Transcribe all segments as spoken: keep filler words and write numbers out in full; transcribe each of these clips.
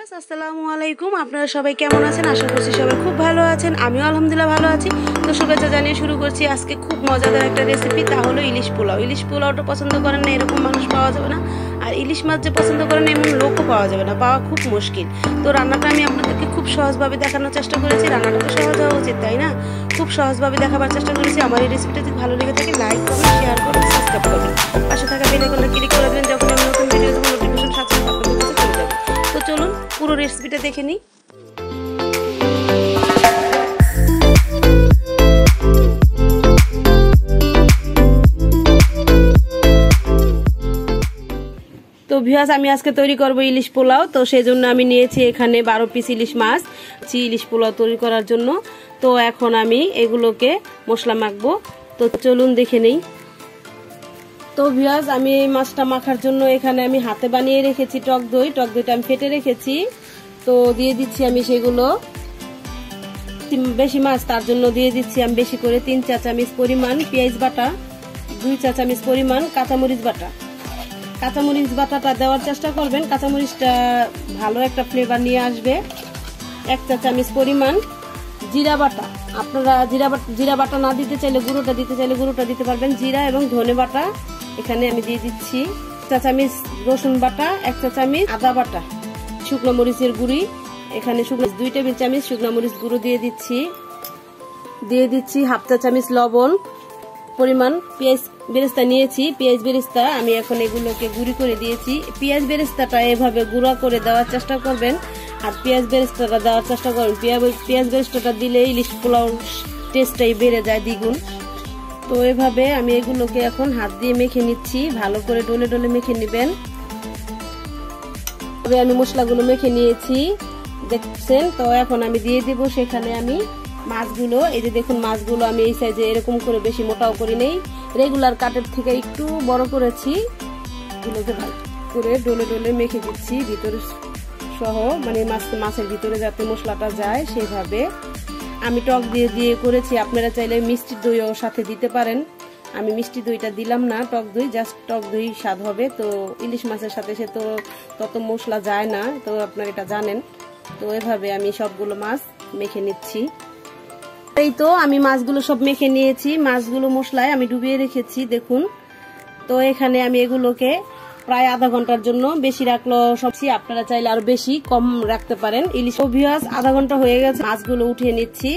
Viewers আসসালামু আলাইকুম। আপনারা সবাই কেমন আছেন? আশা করছি সবাই খুব ভালো আছেন। আমিও আলহামদুলিল্লাহ ভালো আছি। তো শুভেচ্ছা জানিয়ে শুরু করছি আজকে খুব মজাদার একটা রেসিপি, তা হলো ইলিশ পোলাও। ইলিশ পোলাওটা পছন্দ করেন না এরকম মানুষ পাওয়া যাবে না, আর ইলিশ মাছ যে পছন্দ করেন না এমন লোকও পাওয়া যাবে না, পাওয়া খুব মুশকিল। তো রান্নাটা আমি আপনাদেরকে খুব সহজভাবে দেখানোর চেষ্টা করেছি। রান্নাটা তো সহজ হওয়া উচিত, তাই না? খুব সহজভাবে দেখাবার চেষ্টা করেছি। আমার এই রেসিপিটা যদি ভালো লেগে থাকে লাইক করবেন, শেয়ার করবেন, সাবস্ক্রাইব করবেন, পাশে থাকা বেল আইকনটা ক্লিক করে দেবেন। যখন আমি নতুন ভিডিও দেবো নোটিফিকেশন সাথে সাথে আপনাদের কাছে চলে যাবে। তো চলুন পুরো রেসিপিটা দেখে নিই। তো ভিউয়ার্স আমি আজকে তৈরি করব ইলিশ পোলাও। তো সেই জন্য আমি নিয়েছি এখানে বারো পিস ইলিশ মাছ ইলিশ পোলাও তৈরি করার জন্য। তো এখন আমি এগুলোকে মশলা মাখবো। তো চলুন দেখে নেই। তো ভিউয়ার্স আমি এই মাছটা মাখার জন্য এখানে আমি হাতে বানিয়ে রেখেছি টক দই। টক দইটা আমি ফেটে রেখেছি। তো দিয়ে দিচ্ছি আমি সেগুলো, বেশি মাছ তার জন্য দিয়ে দিচ্ছি আমি বেশি করে তিন চা চামচ পরিমাণ পেঁয়াজ বাটা, দুই চা চামচ পরিমাণ কাঁচামরিচ বাটা। কাঁচামরিচ বাটাটা দেওয়ার চেষ্টা করবেন, কাঁচামরিচটা ভালো একটা ফ্লেভার নিয়ে আসবে। এক চা চামচ পরিমাণ জিরা বাটা, আপনারা জিরা বাটা জিরা বাটা না দিতে চাইলে গুঁড়োটা দিতে চাইলে গুঁড়োটা দিতে পারবেন। জিরা এবং ধনে বাটা এখানে আমি দিয়ে দিচ্ছি। চা চামচ রসুন বাটা, এক চা চামচ আদা বাটা, শুকনো মরিচের গুঁড়ি এখানে শুকনো দুই টেবিল চামচ শুকনো মরিচ গুঁড়ো দিয়ে দিচ্ছি। দিয়ে দিচ্ছি হাফ চা চামচ লবণ পরিমাণ। পেঁয়াজ বেরেস্তা নিয়েছি, পেঁয়াজ বেরেস্তা আমি এখন এগুলোকে গুঁড়ি করে দিয়েছি। পেঁয়াজ বেরেস্তাটা এভাবে গুঁড়া করে দেওয়ার চেষ্টা করবেন, আর পেঁয়াজ বেরেস্তাটা দেওয়ার চেষ্টা করবেন। পেঁয়াজ বেরেস্তাটা দিলে ইলিশ পোলাও টেস্টটাই বেড়ে যায় দ্বিগুণ। তো এভাবে আমি এগুলোকে এখন হাত দিয়ে মেখে নিচ্ছি, ভালো করে ডলে ডলে মেখে নেবেন। তবে আমি মশলাগুলো মেখে নিয়েছি দেখছেন। তো এখন আমি দিয়ে দিব সেখানে আমি মাছগুলো। এই যে দেখুন মাছগুলো আমি এই সাইজে এরকম করে বেশি মোটাও করি নেই, রেগুলার কাটের থেকে একটু বড় করেছি। এগুলোকে ভালো করে ডলে ডলে মেখে দিচ্ছি ভিতরে সহ, মানে মাছ মাছের ভিতরে যাতে মশলাটা যায় সেভাবে। আমি টক দিয়ে দিয়ে করেছি, আপনারা চাইলে মিষ্টি দইও সাথে দিতে পারেন। আমি মিষ্টি দইটা দিলাম না, টক দই, জাস্ট টক দই স্বাদ হবে। তো ইলিশ মাছের সাথে সে তো তত মশলা যায় না, তো আপনারা এটা জানেন। তো এভাবে আমি সবগুলো মাছ মেখে নিচ্ছি। এই তো আমি মাছগুলো সব মেখে নিয়েছি, মাছগুলো মশলায় আমি ডুবিয়ে রেখেছি দেখুন। তো এখানে আমি এগুলোকে প্রায় আধা ঘন্টার জন্য, বেশি রাখলো সবজি, আপনারা চাইলে আরো বেশি কম রাখতে পারেন। ইলিশ ভিউয়ার্স আধা ঘন্টা হয়ে গেছে, মাছগুলো উঠিয়ে নিচ্ছি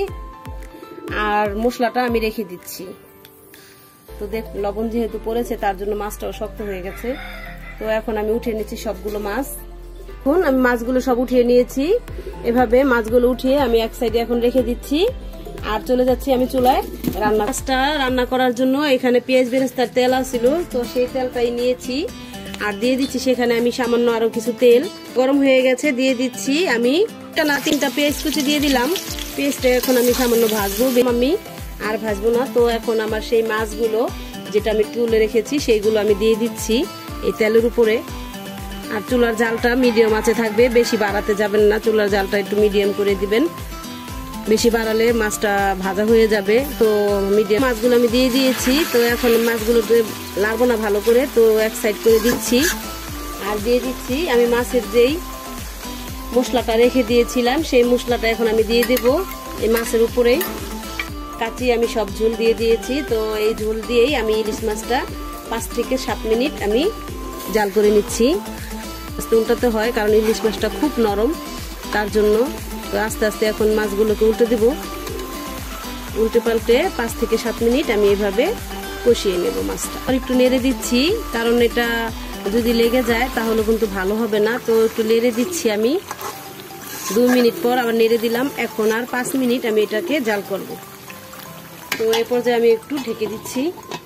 আর মশলাটা আমি রেখে দিচ্ছি। তো দেখ লবণ যেহেতু পড়েছে তার জন্য মাছটাও শক্ত হয়ে গেছে। তো এখন আমি উঠিয়ে নিচ্ছি সবগুলো মাছ। এখন আমি মাছগুলো সব উঠিয়ে নিয়েছি। এভাবে মাছগুলো উঠিয়ে আমি এক সাইডে এখন রেখে দিচ্ছি, আর চলে যাচ্ছি আমি চুলায় রান্না। মাছটা রান্না করার জন্য এখানে পেঁয়াজ বেরেস্তার তেল আছিল, তো সেই তেলটাই নিয়েছি আর দিয়ে দিচ্ছি সেখানে আমি সামান্য আরো কিছু তেল। গরম হয়ে গেছে, দিয়ে দিচ্ছি আমি না তিনটা পেঁয়াজ কুচি দিয়ে দিলাম। পেঁয়াজটা এখন আমি সামান্য ভাজবো, আমি আর ভাজবো না। তো এখন আমার সেই মাছগুলো যেটা আমি তুলে রেখেছি সেইগুলো আমি দিয়ে দিচ্ছি এই তেলের উপরে। আর চুলার জালটা মিডিয়াম আঁচে থাকবে, বেশি বাড়াতে যাবেন না, চুলার জালটা একটু মিডিয়াম করে দিবেন, বেশি বাড়ালে মাছটা ভাজা হয়ে যাবে। তো মিডিয়াম মাছগুলো আমি দিয়ে দিয়েছি। তো এখন মাছগুলো লাগবো না ভালো করে, তো এক সাইড করে দিচ্ছি। আর দিয়ে দিচ্ছি আমি মাছের যেই মশলাটা রেখে দিয়েছিলাম সেই মশলাটা এখন আমি দিয়ে দেব এই মাছের উপরে। কাঁচি আমি সব ঝোল দিয়ে দিয়েছি। তো এই ঝোল দিয়েই আমি ইলিশ মাছটা পাঁচ থেকে সাত মিনিট আমি জাল করে নিচ্ছি। আস্তে উল্টাতে হয় কারণ ইলিশ মাছটা খুব নরম, তার জন্য। তো আস্তে আস্তে এখন মাছগুলোকে উল্টে দেব, উল্টে পাল্টে পাঁচ থেকে সাত মিনিট আমি এভাবে কষিয়ে নেব মাছটা। আর একটু নেড়ে দিচ্ছি কারণ এটা যদি লেগে যায় তাহলে কিন্তু ভালো হবে না। তো একটু নেড়ে দিচ্ছি আমি, দুই মিনিট পর আবার নেড়ে দিলাম। এখন আর পাঁচ মিনিট আমি এটাকে জাল করব। তো এই পর্যায়ে আমি একটু ঢেকে দিচ্ছি।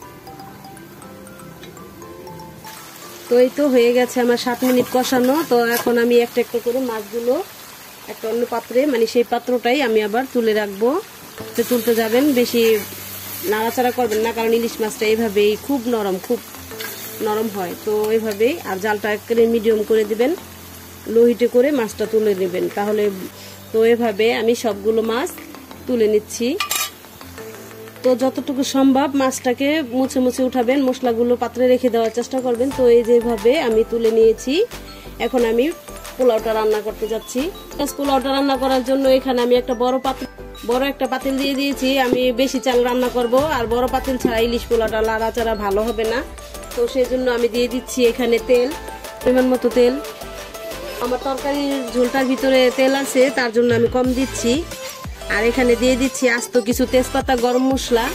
তো এই তো হয়ে গেছে আমার সাত মিনিট কষানো। তো এখন আমি একটা একটা করে মাছগুলো একটা অন্য পাত্রে, মানে সেই পাত্রটাই আমি আবার তুলে রাখবো। তো তুলতে যাবেন, বেশি নাড়াচাড়া করবেন না কারণ ইলিশ মাছটা এইভাবেই খুব নরম, খুব নরম হয়। তো এইভাবেই, আর জালটা একেবারে মিডিয়াম করে দিবেন, লো হিটে করে মাছটা তুলে নেবেন তাহলে। তো এভাবে আমি সবগুলো মাছ তুলে নিচ্ছি। তো যতটুকু সম্ভব মাছটাকে মুছে মুছে উঠাবেন, মশলাগুলো পাত্রে রেখে দেওয়ার চেষ্টা করবেন। তো এই যেভাবে আমি তুলে নিয়েছি। এখন আমি পোলাওটা রান্না করতে যাচ্ছি। পোলাওটা রান্না করার জন্য এখানে আমি একটা বড় পাতিল বড় একটা পাতিল দিয়ে দিয়েছি। আমি বেশি চাল রান্না করব, আর বড় পাতিল ছাড়া ইলিশ পোলাওটা লাড়াচাড়া ভালো হবে না, তো সেই জন্য আমি দিয়ে দিচ্ছি এখানে তেল, পরিমাণ মতো তেল। আমার তরকারির ঝোলটার ভিতরে তেল আছে, তার জন্য আমি কম দিচ্ছি। আর এখানে দিয়ে দিচ্ছি আস্ত কিছু তেজপাতা, গরম মশলা।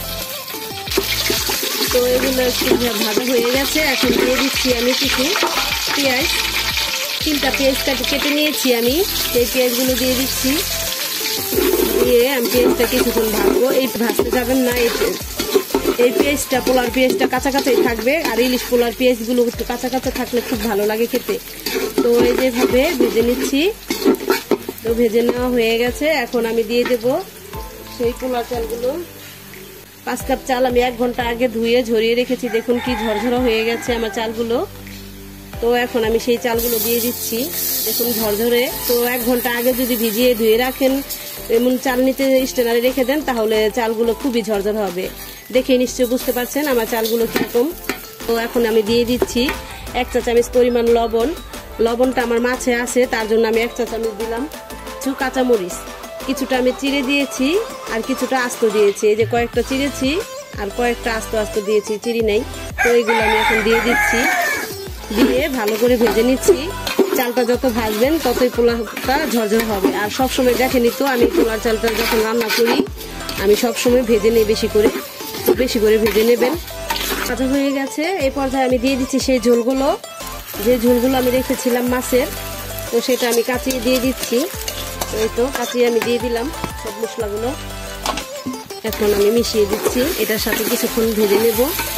তো এগুলো একটু ভাজা হয়ে গেছে, এখন দিয়ে দিচ্ছি আমি কিছু পেঁয়াজ। তিনটা পেঁয়াজ কেটে নিয়েছি আমি, সেই পেঁয়াজগুলো দিয়ে দিচ্ছি। দিয়ে আমি পেঁয়াজটা কিছুক্ষণ ভাজবো। এই ভাজতে যাবেন না, এই এই পেঁয়াজটা পোলার পেঁয়াজটা কাঁচা কাঁচাই থাকবে, আর ইলিশ পোলার পেঁয়াজগুলো একটু কাঁচা কাঁচা থাকলে খুব ভালো লাগে খেতে। তো এই যেভাবে ভেজে নিচ্ছি। তো ভেজে নেওয়া হয়ে গেছে, এখন আমি দিয়ে দেব সেই পোলার চালগুলো। পাঁচ কাপ চাল আমি এক ঘন্টা আগে ধুয়ে ঝরিয়ে রেখেছি, দেখুন কি ঝরঝরা হয়ে গেছে আমার চালগুলো। তো এখন আমি সেই চালগুলো দিয়ে দিচ্ছি, দেখুন ঝরঝরে। তো এক ঘন্টা আগে যদি ভিজিয়ে ধুয়ে রাখেন, এমন চাল নিতে স্ট্যান্ডারে রেখে দেন, তাহলে চালগুলো খুবই ঝরঝর হবে। দেখে নিশ্চয়ই বুঝতে পারছেন আমার চালগুলো কিরকম। তো এখন আমি দিয়ে দিচ্ছি এক চা চামচ পরিমাণ লবণ। লবণটা আমার মাছে আছে, তার জন্য আমি এক চা চামচ দিলাম। কিছু কাঁচামরিচ কিছুটা আমি চিড়ে দিয়েছি, আর কিছুটা আস্ত দিয়েছি। এই যে কয়েকটা চিড়েছি আর কয়েকটা আস্ত আস্ত দিয়েছি, চিড়ি নেই। তো এইগুলো আমি এখন দিয়ে দিচ্ছি, দিয়ে ভালো করে ভেজে নিচ্ছি। চালটা যত ভাজবেন ততই পোলাওটা ঝরঝর হবে। আর সবসময় দেখেনি তো আমি পোলার চালটা যখন রান্না করি, আমি সবসময় ভেজে নিই বেশি করে, বেশি করে ভেজে নেবেন। ভাজা হয়ে গেছে, এই পর্যায়ে আমি দিয়ে দিচ্ছি সেই ঝোলগুলো, যে ঝোলগুলো আমি রেখেছিলাম মাছের। তো সেটা আমি কাঁচিয়ে দিয়ে দিচ্ছি। এই তো কাঁচিয়ে আমি দিয়ে দিলাম সব মশলাগুলো। এখন আমি মিশিয়ে দিচ্ছি, এটার সাথে কিছুক্ষণ ভেজে নেব।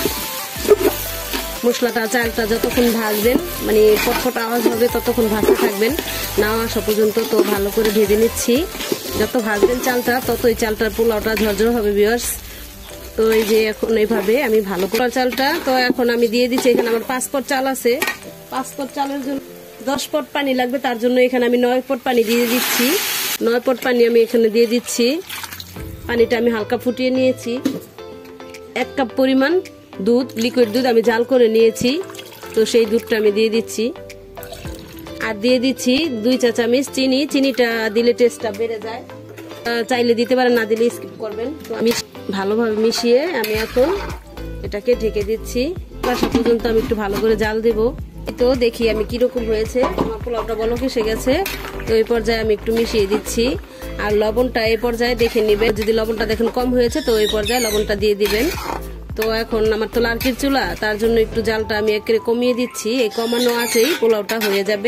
মশলাটা চালটা যতক্ষণ ভাজবেন, মানে ফটফট আওয়াজ হবে ততক্ষণ ভাজতে থাকবেন, না আসা পর্যন্ত। তো ভালো করে ভেজে নিচ্ছি। যত ভাজবেন চালটা, ততই চালটার পোলাওটা ঝরঝর হবে ভিউয়ার্স। তো এই যে এখন এইভাবে আমি ভালো করে চালটা, তো এখন আমি দিয়ে দিচ্ছি। এখানে আমার পাঁচ পট চাল আছে, পাঁচ পট চালের জন্য দশ পট পানি লাগবে, তার জন্য এখানে আমি নয় পট পানি দিয়ে দিচ্ছি। নয় পট পানি আমি এখানে দিয়ে দিচ্ছি। পানিটা আমি হালকা ফুটিয়ে নিয়েছি। এক কাপ পরিমাণ দুধ, লিকুইড দুধ আমি জাল করে নিয়েছি, তো সেই দুধটা আমি দিয়ে দিচ্ছি। আর দিয়ে দিচ্ছি দুই চা চামচ চিনি। চিনিটা দিলে টেস্টটা বেড়ে যায়, চাইলে দিতে পারেন, না দিলে স্কিপ করবেন। তো আমি ভালোভাবে মিশিয়ে আমি এখন এটাকে ঢেকে দিচ্ছি। আসা পর্যন্ত আমি একটু ভালো করে জাল দেব। তো দেখি আমি কিরকম হয়েছে, আমার পোলাওটা বলক এসে গেছে। তো এই পর্যায়ে আমি একটু মিশিয়ে দিচ্ছি। আর লবণটা এই পর্যায়ে দেখে নেবেন, যদি লবণটা দেখেন কম হয়েছে তো এই পর্যায়ে লবণটা দিয়ে দিবেন। তো এখন আমার তো লার্কির চুলা, তার জন্য একটু জালটা আমি একেবারে কমিয়ে দিচ্ছি। এই কমানো আছেই পোলাওটা হয়ে যাবে।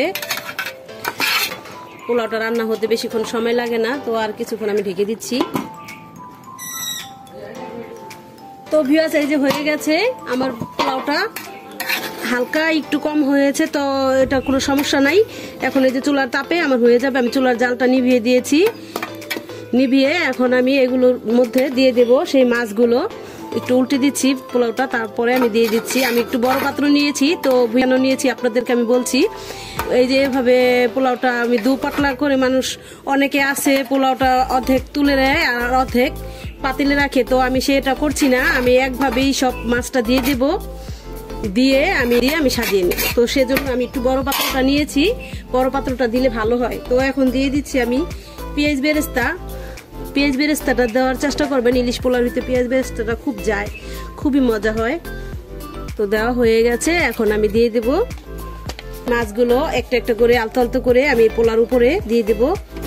পোলাওটা রান্না হতে বেশিক্ষণ সময় লাগে না। তো আর কিছুক্ষণ আমি ঢেকে দিচ্ছি। তো ভিউয়ার্স, এই যে হয়ে গেছে আমার পোলাওটা, হালকা একটু কম হয়েছে, তো এটা কোনো সমস্যা নাই। এখন এই যে চুলার তাপে আমার হয়ে যাবে। আমি চুলার জালটা নিভিয়ে দিয়েছি। নিভিয়ে এখন আমি এগুলোর মধ্যে দিয়ে দেব সেই মাছগুলো। একটু উল্টে দিচ্ছি পোলাওটা, তারপরে আমি দিয়ে দিচ্ছি। আমি একটু বড় পাত্র নিয়েছি, তো ভুয়ানো নিয়েছি, আপনাদেরকে আমি বলছি। এই যে এভাবে পোলাওটা আমি দু পাতলা করে, মানুষ অনেকে আছে পোলাওটা অর্ধেক তুলে নেয় আর অর্ধেক পাতিলে রাখে, তো আমি সেটা করছি না। আমি একভাবেই সব মাছটা দিয়ে দেব, দিয়ে আমি দিয়ে আমি সাজিয়ে নিই। তো সেজন্য আমি একটু বড় পাত্রটা নিয়েছি, বড় পাত্রটা দিলে ভালো হয়। তো এখন দিয়ে দিচ্ছি আমি পেঁয়াজ বেরেস্তা। পেঁয়াজ বেরেস্তাটা দেওয়ার চেষ্টা করবেন, ইলিশ পোলার ভিতরে পেঁয়াজ বেরেস্তাটা খুব যায়, খুবই মজা হয়। তো দেওয়া হয়ে গেছে, এখন আমি দিয়ে দেব মাছগুলো একটা একটা করে, আলতো আলতো করে আমি পোলার উপরে দিয়ে দেব।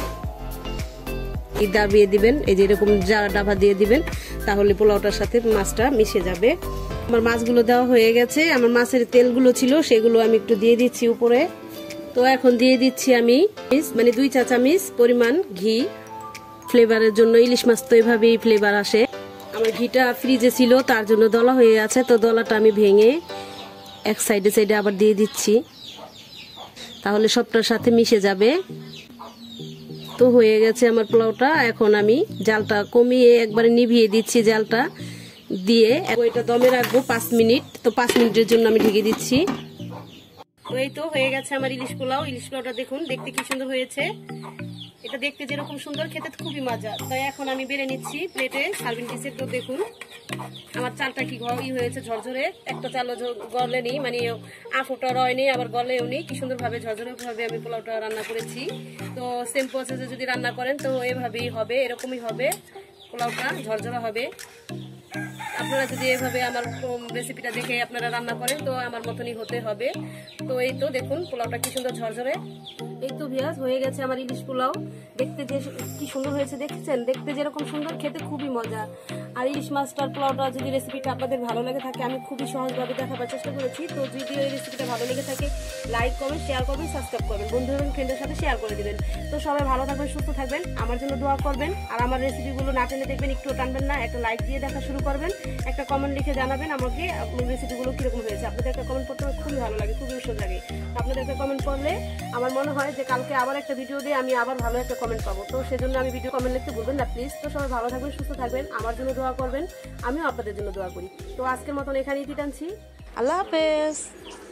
দাবিয়ে দিবেন, এই যে এরকম জারা ডাবা দিয়ে দিবেন, তাহলে পোলাওটার সাথে মাছটা মিশে যাবে। আমার মাছগুলো দেওয়া হয়ে গেছে। আমার মাছের তেলগুলো ছিল সেগুলো আমি একটু দিয়ে দিচ্ছি উপরে। তো এখন দিয়ে দিচ্ছি আমি মানে দুই চা চামচ পরিমাণ ঘি, ফ্লেভারের জন্য। ইলিশ মাছ তো এভাবেই ফ্লেভার আসে। আমার ঘিটা ফ্রিজে ছিল, তার জন্য দলা হয়ে আছে। তো দলাটা আমি ভেঙে এক সাইডে সাইডে আবার দিয়ে দিচ্ছি, তাহলে সবটার সাথে মিশে যাবে। তো হয়ে গেছে আমার পোলাওটা। এখন আমি জালটা কমিয়ে একবারে নিভিয়ে দিচ্ছি, জালটা দিয়ে এটা দমে রাখবো পাঁচ মিনিট। তো পাঁচ মিনিটের জন্য আমি ঢেকে দিচ্ছি। তো এই তো হয়ে গেছে আমার ইলিশ পোলাও। ইলিশ পোলাওটা দেখুন দেখতে কি সুন্দর হয়েছে। এটা দেখতে যেরকম সুন্দর, খেতে খুবই মজা। তাই এখন আমি বেড়ে নিচ্ছি প্লেটে সার্ভিং ডিশে। তো দেখুন আমার চালটা কি ই হয়েছে ঝরঝরে, একটা চালও গলে নেই, মানে আফোটা রয় নেই আবার গলেও নেই, কি সুন্দর ভাবে ঝরঝরে ভাবে আমি পোলাওটা রান্না করেছি। তো সেম প্রসেসে যদি রান্না করেন তো এভাবেই হবে, এরকমই হবে, পোলাওটা ঝরঝরা হবে। আপনারা যদি এভাবে আমার রেসিপিটা দেখে আপনারা রান্না করেন তো আমার মতনই হতে হবে। তো এই তো দেখুন পোলাওটা কি সুন্দর ঝরঝরে। এই তো ভিয়াজ হয়ে গেছে আমার ইলিশ পোলাও, দেখতে যে কি সুন্দর হয়েছে দেখছেন, দেখতে যেরকম সুন্দর খেতে খুবই মজা। আর ইলিশ মাছটার পোলাওটা যদি রেসিপিটা আপনাদের ভালো লেগে থাকে, আমি খুবই সহজভাবে দেখাবার চেষ্টা করেছি। তো যদি এই রেসিপিটা ভালো লেগে থাকে লাইক করবেন, শেয়ার করবেন, সাবস্ক্রাইব করবেন, বন্ধু এবং ফ্রেন্ডের সাথে শেয়ার করে দিবেন। তো সবাই ভালো থাকবেন, সুস্থ থাকবেন, আমার জন্য দোয়া করবেন। আর আমার রেসিপিগুলো না টেনে দেখবেন, একটু টানবেন না, একটা লাইক দিয়ে দেখা শুরু করবেন, একটা কমেন্ট লিখে জানাবেন আমাকে আপনার রেসিপিগুলো কিরকম হয়েছে। আপনাদের একটা কমেন্ট করতে খুবই ভালো লাগে, খুবই উৎসাহ লাগে। আপনাদের একটা কমেন্ট করলে আমার মনে হয় যে কালকে আবার একটা ভিডিও দিয়ে আমি আবার ভালো একটা কমেন্ট পাবো। তো সেজন্য আমি ভিডিও কমেন্ট লিখতে ভুলবেন না প্লিজ। তো সবাই ভালো থাকবেন, সুস্থ থাকবেন, আমার জন্য দোয়া করবেন, আমিও আপনাদের জন্য দোয়া করি। তো আজকের মতন এখানেই টানছি, আল্লাহ হাফেজ।